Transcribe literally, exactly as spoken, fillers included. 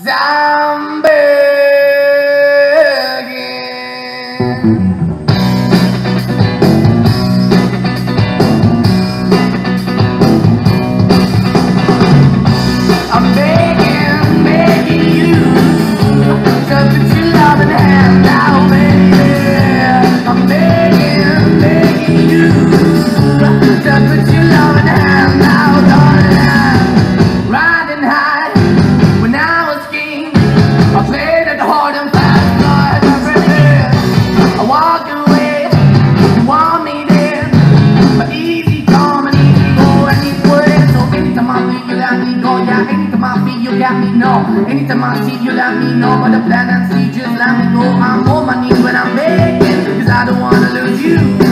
I'm begging. I'm begging, begging you to put your loving hand out, baby. I'm begging, begging you to put your loving hand out, darling. Riding high when I was king, I played it hard and fast, Lord, everything. I walked away, you want me there, but easy come and easy go anyway. So anytime I feel you let me go, yeah, anytime I feel you got me, no. Anytime I see you let me know, but the plan and see just let me go. I'm on my knees when I'm begging, cause I don't wanna lose you.